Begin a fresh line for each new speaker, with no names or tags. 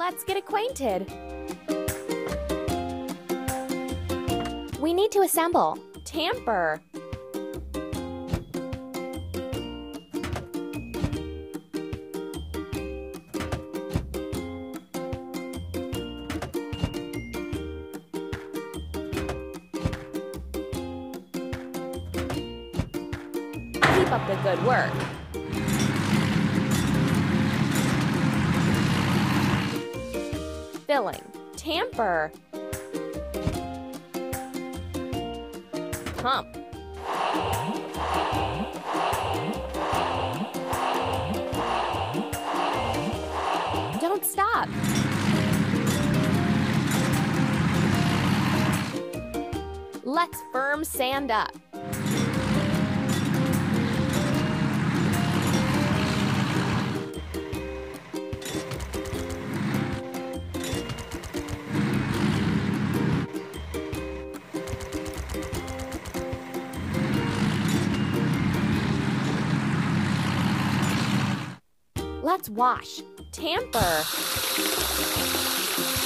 Let's get acquainted. We need to assemble. Tamper. Keep up the good work. Filling. Tamper. Pump. Don't stop. Let's firm sand up. Let's wash. Tamper.